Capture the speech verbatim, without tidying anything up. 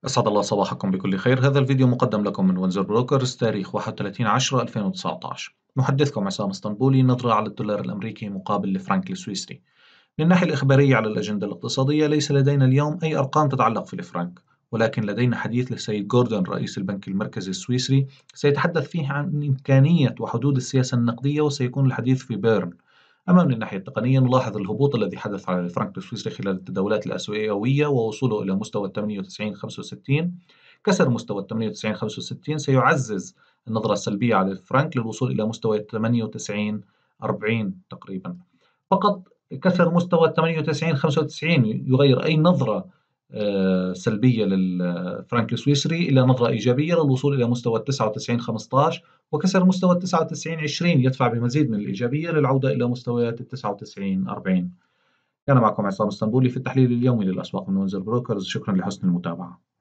أسعد الله صباحكم بكل خير. هذا الفيديو مقدم لكم من وينزر بروكرز تاريخ واحد وثلاثين عشرة ألفين وتسعة عشر. محدثكم عصام اسطنبولي. نظرة على الدولار الأمريكي مقابل الفرنك السويسري. من الناحية الإخبارية على الأجندة الاقتصادية ليس لدينا اليوم أي أرقام تتعلق في الفرنك، ولكن لدينا حديث للسيد جوردون رئيس البنك المركزي السويسري سيتحدث فيه عن إمكانية وحدود السياسة النقدية، وسيكون الحديث في بيرن. أما من الناحية التقنية نلاحظ الهبوط الذي حدث على الفرنك السويسري خلال التداولات الآسيوية ووصوله إلى مستوى ثمانية وتسعين خمسة وستين. كسر مستوى ثمانية وتسعين خمسة وستين سيعزز النظرة السلبية على الفرنك للوصول إلى مستوى ثمانية وتسعين أربعين تقريبا. فقط كسر مستوى ثمانية وتسعين خمسة وتسعين يغير أي نظرة آه، سلبية للفرنك السويسري إلى نظرة إيجابية للوصول إلى مستوى تسعة وتسعين خمسة عشر، وكسر مستوى تسعة وتسعين عشرين يدفع بمزيد من الإيجابية للعودة إلى مستويات تسعة وتسعين أربعين. كان معكم عصام اسطنبولي في التحليل اليومي للأسواق من وينزر بروكرز. شكرا لحسن المتابعة.